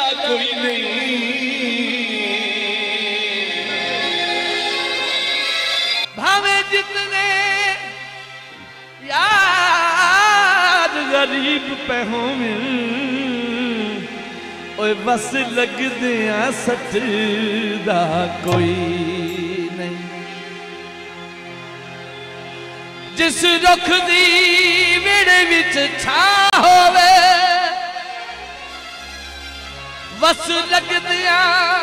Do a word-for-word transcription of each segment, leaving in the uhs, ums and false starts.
कोई नहीं। भावे जितने यार गरीब पे हो मिल, ओए बस लग दिया सचदा कोई नहीं। जिस रुख दी विड़ विच छा होवे, बस लग दिया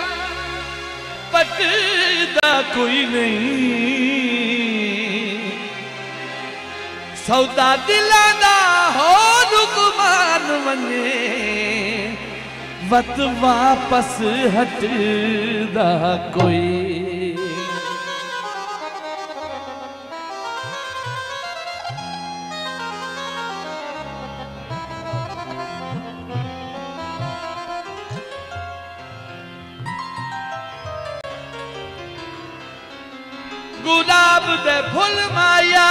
पटदा कोई नहीं। सौदा दिलां दा हो रुकमान वने, वत वापस हटदा कोई। गुलाब दे फुल माया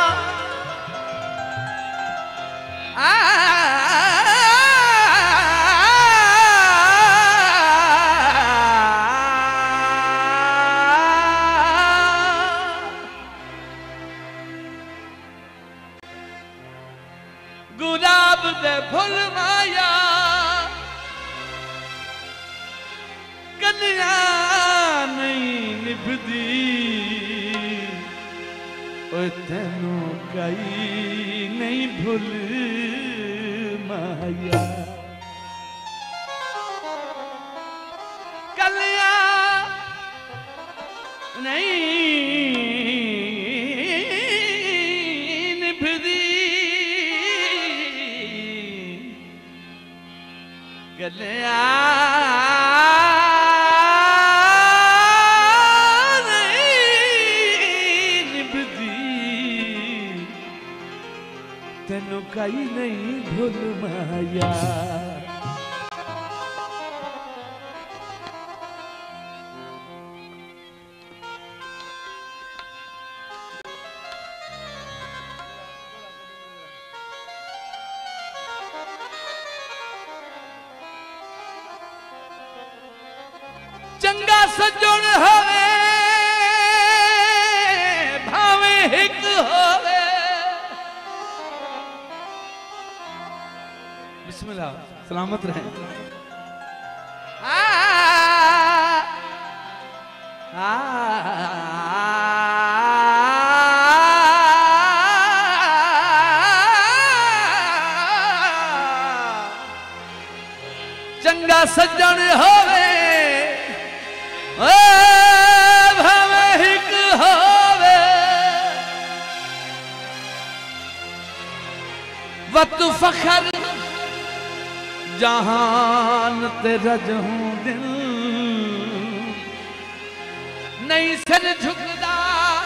आ गुलाब दे फुल माया कलिया नहीं निभदी, तेनू कई नहीं भूल माया। कलिया नहीं निभदी, कलिया तेनू कई नहीं भूल माया। चंगा सज्जन होवे भावे हिक होवे, बिस्मिल्लाह सलामत रहे। आ, आ, चंगा सज्जन होवे भावे हिक होवे, वत फखर जहान तेरा जहूं दिल, नहीं सिर झुकदा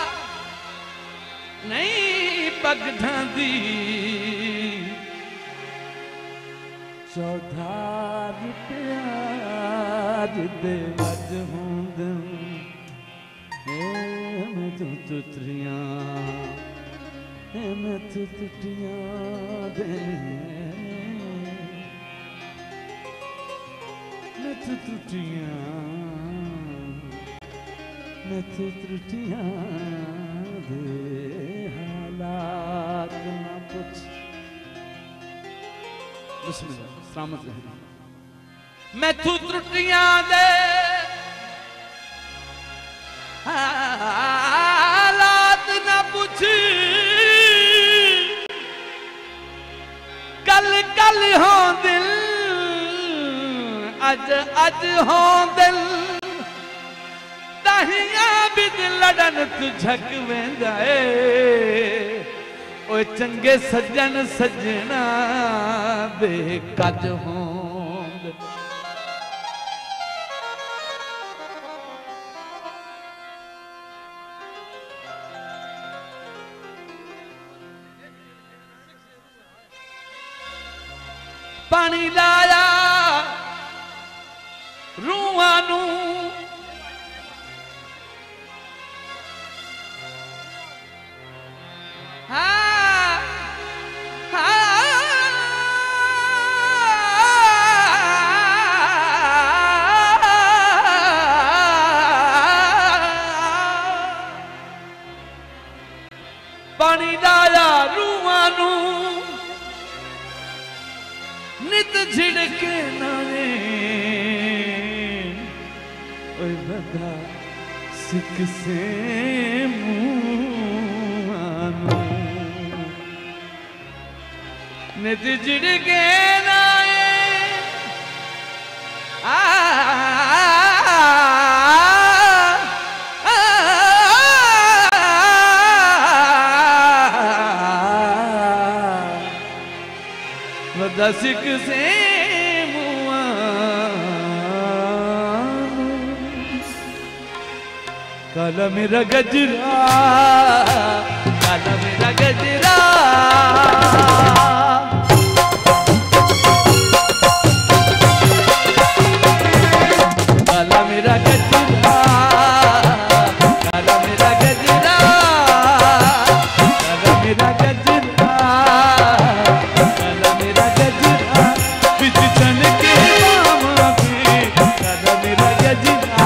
नहीं पग ढांदी। चौधार प्यार दे वजहूं दिल, मैं तू तुतरियां मैं तू तुतियां दे, मैं तू त्रुटियां मैं तू त्रुटियां दे, हालात ना पूछ। बिस्मिल्लाह सलामत रहे। मैं तू त्रुटियां दे हालात ना पूछ, कल कल हो दिल अज अज हो दिल, ताहियां भी दिल लड़न तू झक वेंदा ए। ओए चंगे सज्जन सजना दे कज होंद, पानी लाया रूहां नू, किसे मुआनो नित जिड़ के नाए आ दसिक से काला मेरा गजरा काला मेरा गजरा काला मेरा गजरा काला मेरा गजरा काला मेरा गजरा काला मेरा गजरा बिच चन के मामा पे काला मेरा गजरा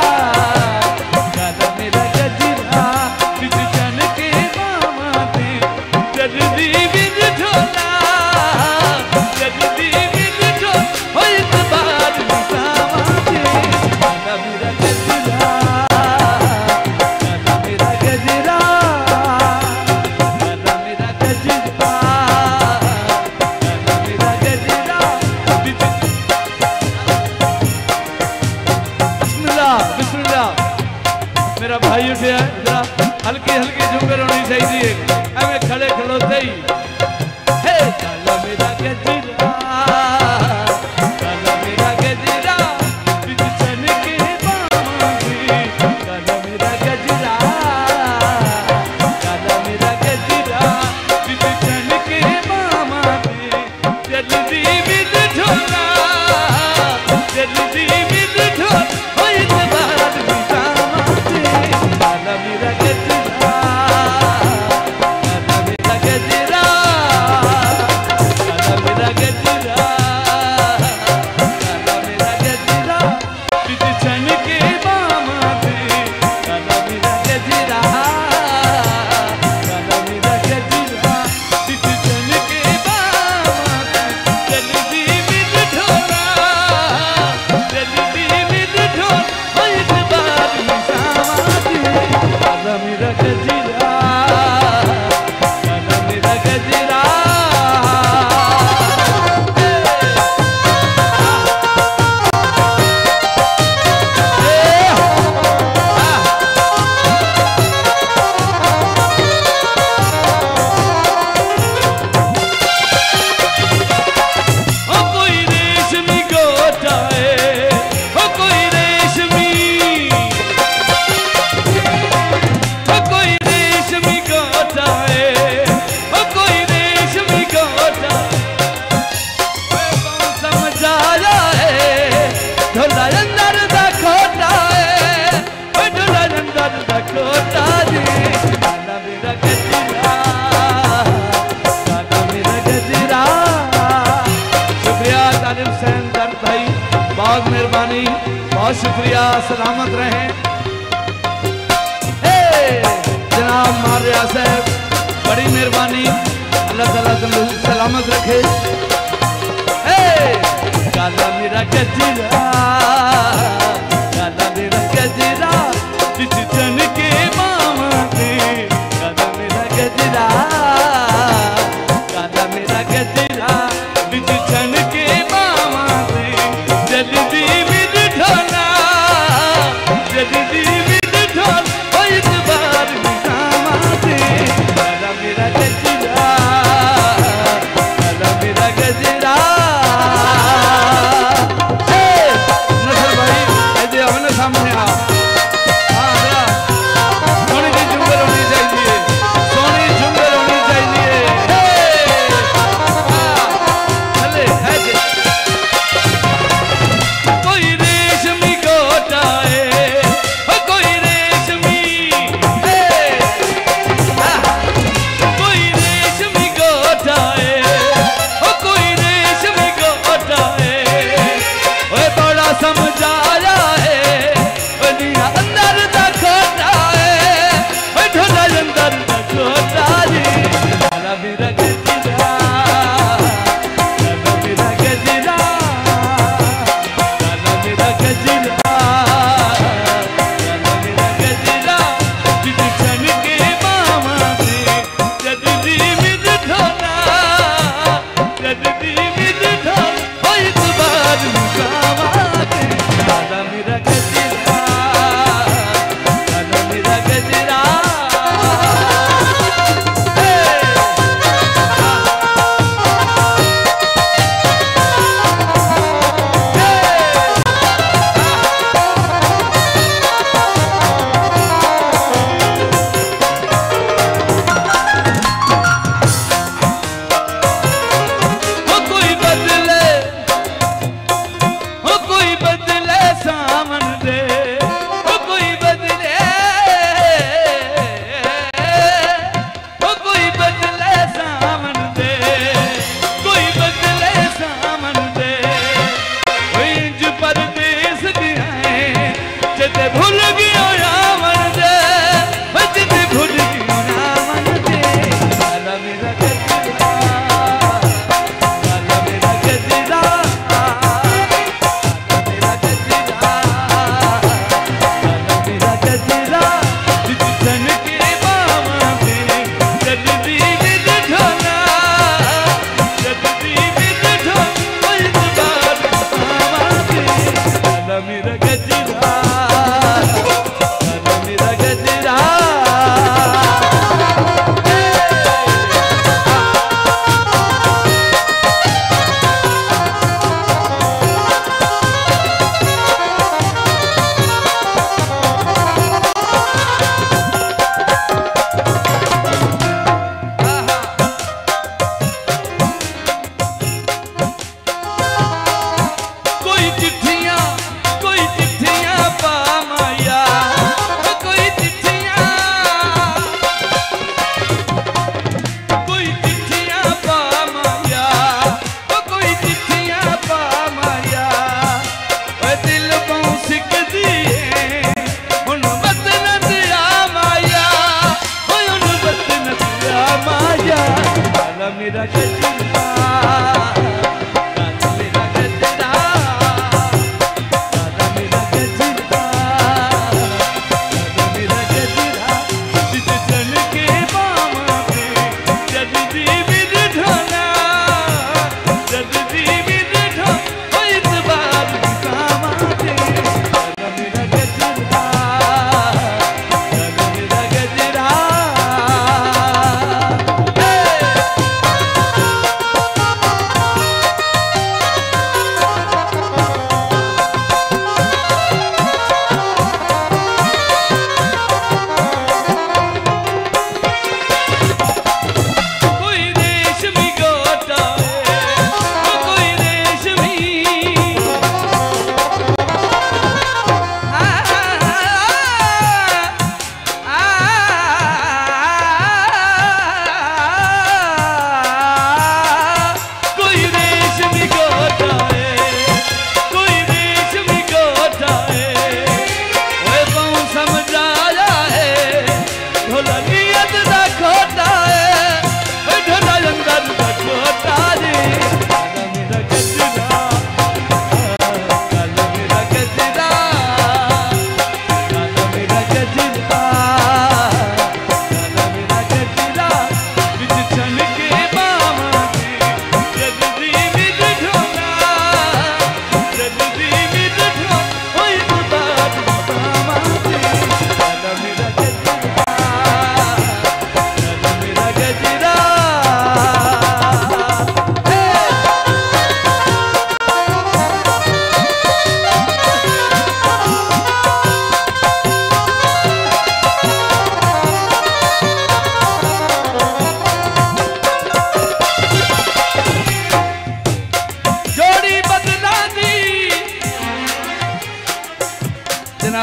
मेरा भाई उठे जरा हल्की हल्की झुमर होनी चाहिए हमें खड़े खड़ोते ही हे काला मेरा गजरा काला मेरा गजरा बिच चन के मामा पे काला मेरा गजरा काला मेरा गजरा बिच चन के मामा पे जल्दी बिल ढोला जल्दी बिल ढोला हो इतबार मेरा गजरा काला मेरा गजरा काला मेरा गजरा काला मेरा गजरा बिच चन के मामा पे काला मेरा गजरा काला मेरा गजरा बिच चन के मामा पे जल्दी बिल ढोला जल्दी बिल ढोला हो इतबार काला मेरा गजरा काला मेरा गजरा कोई रेशमी गोटा है कोई रेशमी कोई रेशमी गोटा है कोई रेशमी गोटा समझ आया है ढोला अंदर दा खोटा है ढोला अंदर दा खोटा जी काला मेरा गजरा काला मेरा गजरा शुक्रिया तालिब हुसैन दर्द भाई बहुत मेहरबानी बहुत शुक्रिया सलामत रहें जनाब मारिया साहब बड़ी मेहरबानी अल्लाह ताला तुम सलामत रखे काला मेरा गजरा काला मेरा गजरा बिच चन के मामा पे काला मेरा गजरा काला मेरा गजरा बिच चन के मामा पे जल्दी बिल ढोला जल्दी बिल ढोला हो इतबार काला मेरा गजरा काला मेरा गजरा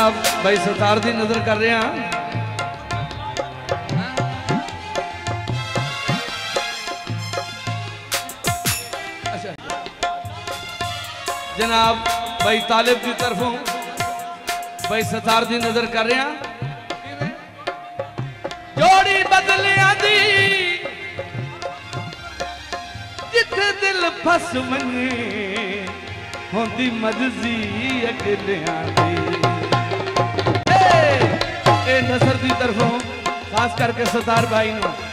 जनाब भाई सतार दी नजर कर रहे हैं। अच्छा जनाब भाई तालिब की तरफों भाई सतार दी नजर कर रहे हैं। जोड़ी बदलिया दी जिथे दिल फस मने होंदी मर्जी अकेलियां दी। ए नसर दी तरफों खास करके सतार भाई नो